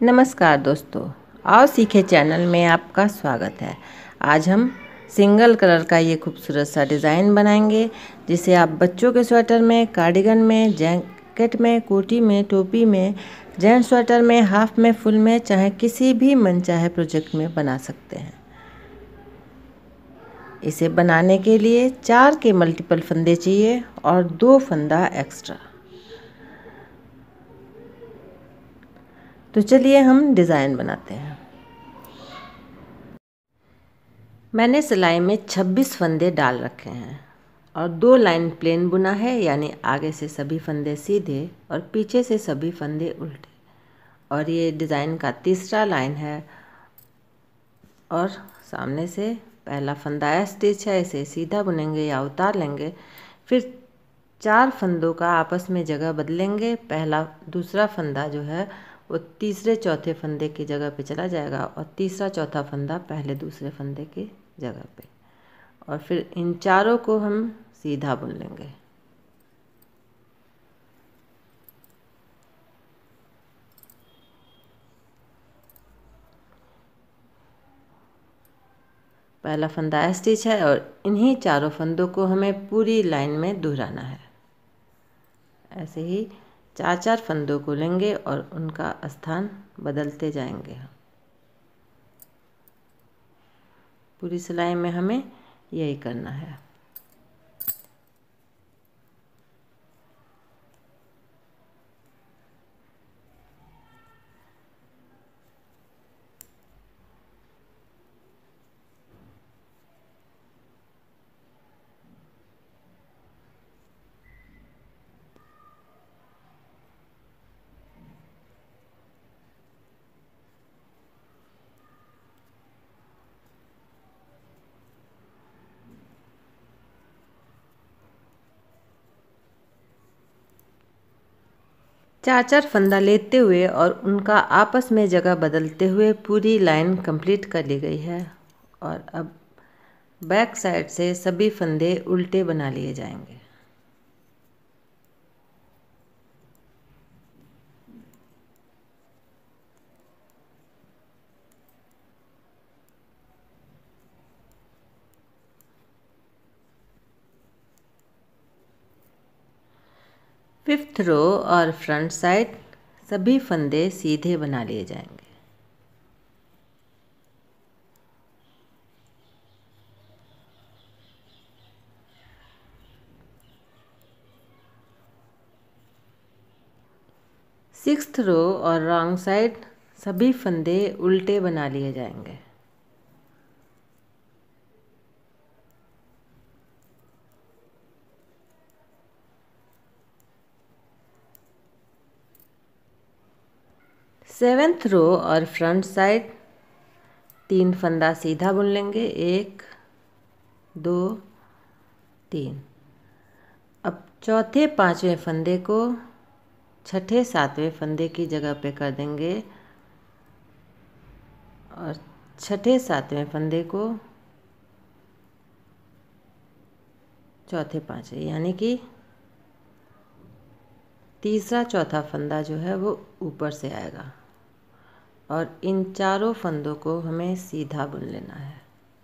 नमस्कार दोस्तों, आओ सीखे चैनल में आपका स्वागत है। आज हम सिंगल कलर का ये खूबसूरत सा डिज़ाइन बनाएंगे जिसे आप बच्चों के स्वेटर में, कार्डिगन में, जैकेट में, कोटी में, टोपी में, जेंट्स स्वेटर में, हाफ में, फुल में, चाहे किसी भी मनचाहे प्रोजेक्ट में बना सकते हैं। इसे बनाने के लिए 4 के मल्टीपल फंदे चाहिए और 2 फंदा एक्स्ट्रा। तो चलिए हम डिज़ाइन बनाते हैं। मैंने सिलाई में 26 फंदे डाल रखे हैं और 2 लाइन प्लेन बुना है, यानी आगे से सभी फंदे सीधे और पीछे से सभी फंदे उल्टे। और ये डिज़ाइन का तीसरा लाइन है और सामने से पहला फंदा स्टिच है, इसे सीधा बुनेंगे या उतार लेंगे। फिर 4 फंदों का आपस में जगह बदलेंगे। पहला दूसरा फंदा जो है वो तीसरे चौथे फंदे की जगह पे चला जाएगा और तीसरा चौथा फंदा पहले दूसरे फंदे की जगह पे, और फिर इन चारों को हम सीधा बुन लेंगे। पहला फंदा स्टिच है और इन्हीं चारों फंदों को हमें पूरी लाइन में दोहराना है। ऐसे ही 4-4 फंदों को लेंगे और उनका स्थान बदलते जाएंगे। पूरी सिलाई में हमें यही करना है। चार चार फंदा लेते हुए और उनका आपस में जगह बदलते हुए पूरी लाइन कंप्लीट कर ली गई है। और अब बैक साइड से सभी फंदे उल्टे बना लिए जाएंगे। फिफ्थ रो और फ्रंट साइड सभी फंदे सीधे बना लिए जाएंगे। सिक्स्थ रो और रॉन्ग साइड सभी फंदे उल्टे बना लिए जाएंगे। सेवेंथ रो और फ्रंट साइड 3 फंदा सीधा बुन लेंगे, 1 2 3। अब चौथे पांचवें फंदे को छठे सातवें फंदे की जगह पे कर देंगे और छठे सातवें फंदे को चौथे पांचवें, यानी कि तीसरा चौथा फंदा जो है वो ऊपर से आएगा। और इन चारों फंदों को हमें सीधा बुन लेना है।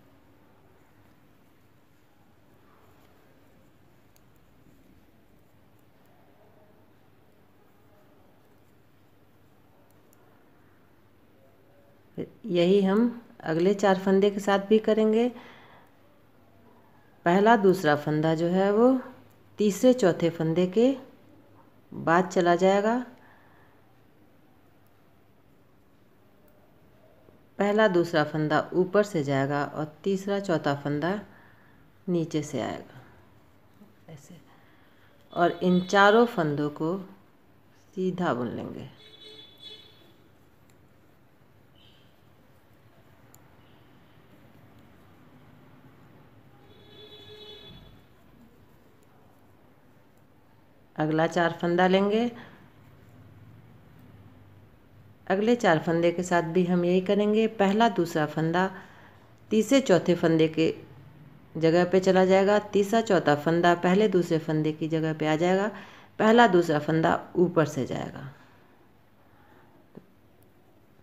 यही हम अगले 4 फंदे के साथ भी करेंगे। पहला दूसरा फंदा जो है वो तीसरे चौथे फंदे के बाद चला जाएगा। पहला दूसरा फंदा ऊपर से जाएगा और तीसरा चौथा फंदा नीचे से आएगा ऐसे। और इन चारों फंदों को सीधा बुन लेंगे। अगला 4 फंदा लेंगे। अगले 4 फंदे के साथ भी हम यही करेंगे। पहला दूसरा फंदा तीसरे चौथे फंदे के जगह पे चला जाएगा। तीसरा चौथा फंदा पहले दूसरे फंदे की जगह पे आ जाएगा। पहला दूसरा फंदा ऊपर से जाएगा।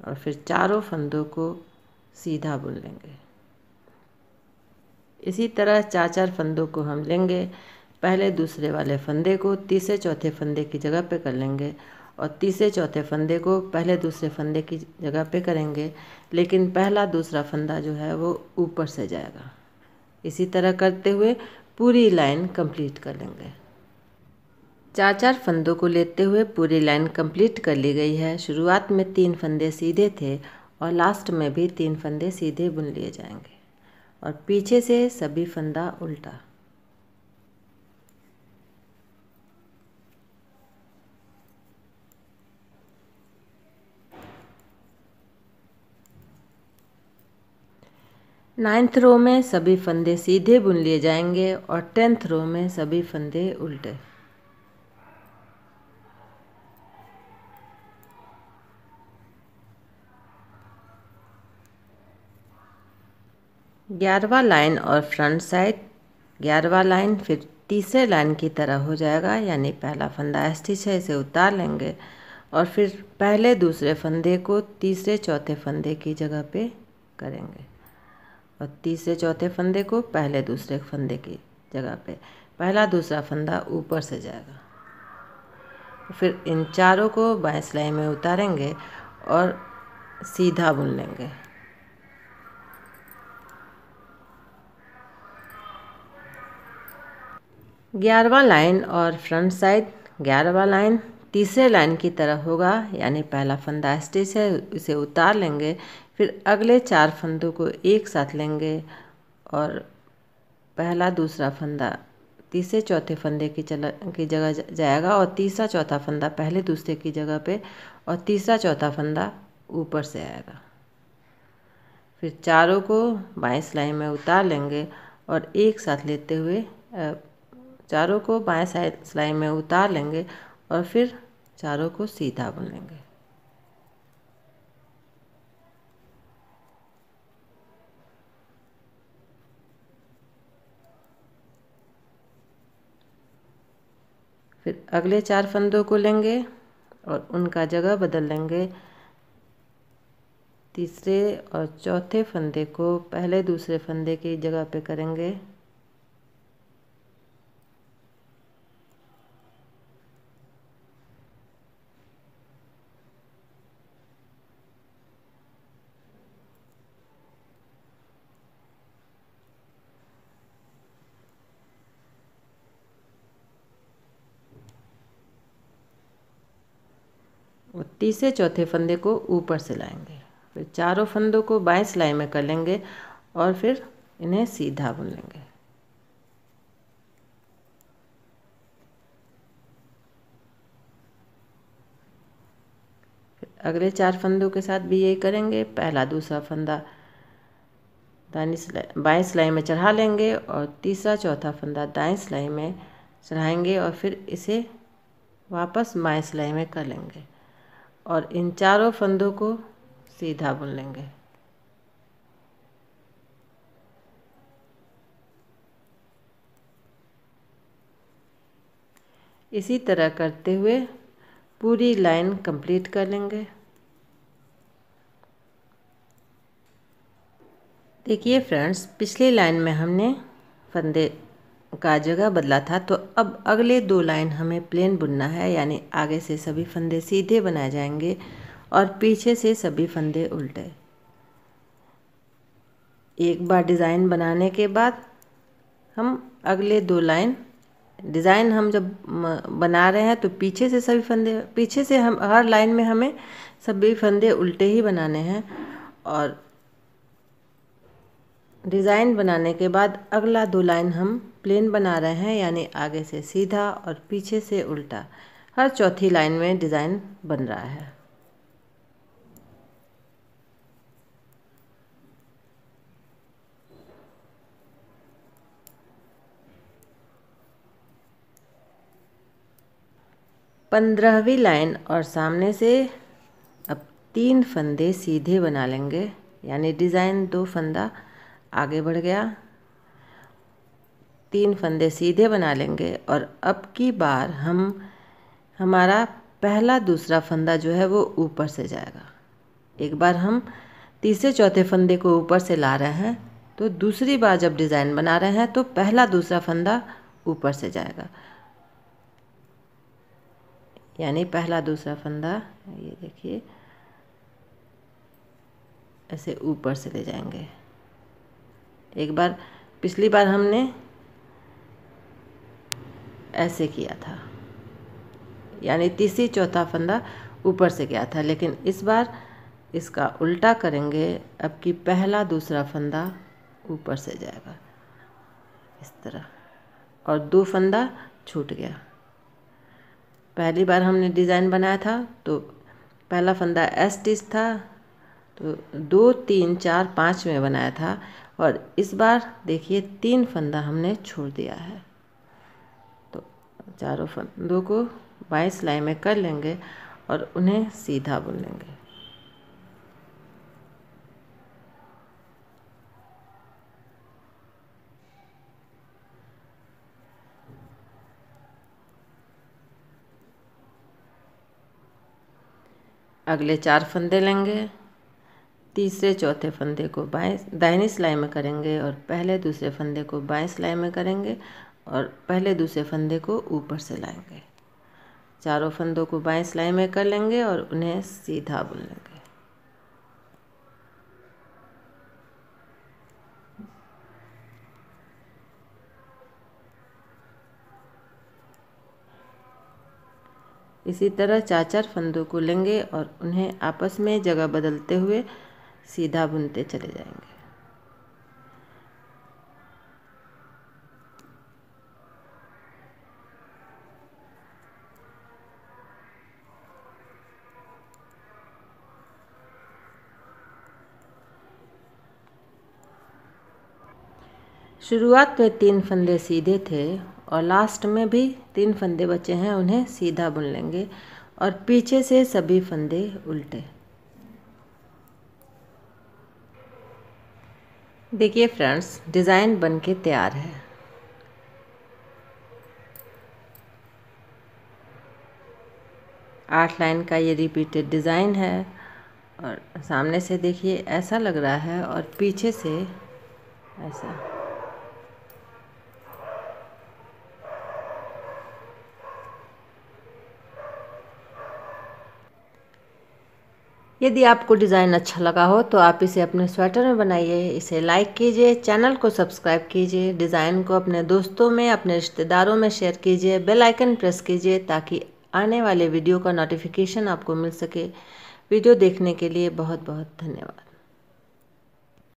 और फिर चारों फंदों को सीधा बुन लेंगे। इसी तरह चार चार फंदों को हम लेंगे। पहले दूसरे वाले फंदे को तीसरे चौथे फंदे की जगह पे कर लेंगे और तीसरे चौथे फंदे को पहले दूसरे फंदे की जगह पे करेंगे, लेकिन पहला दूसरा फंदा जो है वो ऊपर से जाएगा। इसी तरह करते हुए पूरी लाइन कंप्लीट कर लेंगे। चार चार फंदों को लेते हुए पूरी लाइन कंप्लीट कर ली गई है। शुरुआत में 3 फंदे सीधे थे और लास्ट में भी 3 फंदे सीधे बुन लिए जाएंगे और पीछे से सभी फंदा उल्टा। नाइन्थ रो में सभी फंदे सीधे बुन लिए जाएंगे और 10th रो में सभी फंदे उल्टे। ग्यारहवां लाइन और फ्रंट साइड 11वां लाइन फिर तीसरे लाइन की तरह हो जाएगा, यानी पहला फंदा स्टिच है, इसे उतार लेंगे और फिर पहले दूसरे फंदे को तीसरे चौथे फंदे की जगह पे करेंगे और तीसरे चौथे फंदे को पहले दूसरे फंदे की जगह पे। पहला दूसरा फंदा ऊपर से जाएगा। फिर इन चारों को बाएं सिलाई में उतारेंगे और सीधा बुन लेंगे। 11वां लाइन और फ्रंट साइड 11वां लाइन तीसरे लाइन की तरह होगा, यानी पहला फंदा स्टिच है, इसे उतार लेंगे। फिर अगले 4 फंदों को एक साथ लेंगे और पहला दूसरा फंदा तीसरे चौथे फंदे की जगह जाएगा और तीसरा चौथा फंदा पहले दूसरे की जगह पे और तीसरा चौथा फंदा ऊपर से आएगा। फिर चारों को बाएं सिलाई में उतार लेंगे और एक साथ लेते हुए चारों को बाएं सिलाई में उतार लेंगे और फिर चारों को सीधा बुन लेंगे। फिर अगले 4 फंदों को लेंगे और उनका जगह बदल लेंगे। तीसरे और चौथे फंदे को पहले दूसरे फंदे की जगह पे करेंगे और तीसरे चौथे फंदे को ऊपर से लाएंगे। फिर चारों फंदों को बाएं सिलाई में कर लेंगे और फिर इन्हें सीधा बुन लेंगे। फिर अगले 4 फंदों के साथ भी यही करेंगे। पहला दूसरा फंदा बाएं सिलाई में चढ़ा लेंगे और तीसरा चौथा फंदा दाएं सिलाई में चढ़ाएंगे और फिर इसे वापस बाएं सिलाई में कर लेंगे और इन चारों फंदों को सीधा बुन लेंगे। इसी तरह करते हुए पूरी लाइन कंप्लीट कर लेंगे। देखिए फ्रेंड्स, पिछली लाइन में हमने फंदे का जगह बदला था, तो अब अगले 2 लाइन हमें प्लेन बुनना है, यानी आगे से सभी फंदे सीधे बनाए जाएंगे और पीछे से सभी फंदे उल्टे। एक बार डिज़ाइन बनाने के बाद हम अगले 2 लाइन डिज़ाइन हम जब बना रहे हैं तो पीछे से सभी फंदे, पीछे से हम हर लाइन में हमें सभी फंदे उल्टे ही बनाने हैं और डिज़ाइन बनाने के बाद अगला 2 लाइन हम प्लेन बना रहे हैं, यानी आगे से सीधा और पीछे से उल्टा। हर चौथी लाइन में डिज़ाइन बन रहा है। पंद्रहवीं लाइन और सामने से अब 3 फंदे सीधे बना लेंगे, यानी डिज़ाइन 2 फंदा आगे बढ़ गया। 3 फंदे सीधे बना लेंगे और अब की बार हमारा पहला दूसरा फंदा जो है वो ऊपर से जाएगा। एक बार हम तीसरे चौथे फंदे को ऊपर से ला रहे हैं, तो दूसरी बार जब डिज़ाइन बना रहे हैं तो पहला दूसरा फंदा ऊपर से जाएगा, यानी पहला दूसरा फंदा ये देखिए ऐसे ऊपर से ले जाएंगे। एक बार पिछली बार हमने ऐसे किया था, यानी तीसरी चौथा फंदा ऊपर से गया था, लेकिन इस बार इसका उल्टा करेंगे। अब कि पहला दूसरा फंदा ऊपर से जाएगा इस तरह, और 2 फंदा छूट गया। पहली बार हमने डिज़ाइन बनाया था तो पहला फंदा एस स्टिच था, तो 2 3 4 5 में बनाया था, और इस बार देखिए 3 फंदा हमने छोड़ दिया है। तो चारों फंदों को 22 सिलाई में कर लेंगे और उन्हें सीधा बुन लेंगे। अगले 4 फंदे लेंगे, तीसरे चौथे फंदे को दाहिनी सिलाई में करेंगे और पहले दूसरे फंदे को बाएं सिलाई में करेंगे और पहले दूसरे फंदे को ऊपर से लाएंगे। चारों फंदों को बाएं सिलाई में कर लेंगे और उन्हें सीधा बुन लेंगे। इसी तरह 4 फंदों को लेंगे और उन्हें आपस में जगह बदलते हुए सीधा बुनते चले जाएंगे। शुरुआत में 3 फंदे सीधे थे और लास्ट में भी 3 फंदे बचे हैं, उन्हें सीधा बुन लेंगे और पीछे से सभी फंदे उल्टे। देखिए फ्रेंड्स, डिज़ाइन बनके तैयार है। आठ लाइन का ये रिपीटेड डिज़ाइन है और सामने से देखिए ऐसा लग रहा है और पीछे से ऐसा। यदि आपको डिज़ाइन अच्छा लगा हो तो आप इसे अपने स्वेटर में बनाइए, इसे लाइक कीजिए, चैनल को सब्सक्राइब कीजिए, डिज़ाइन को अपने दोस्तों में, अपने रिश्तेदारों में शेयर कीजिए, बेल आइकन प्रेस कीजिए ताकि आने वाले वीडियो का नोटिफिकेशन आपको मिल सके। वीडियो देखने के लिए बहुत बहुत धन्यवाद।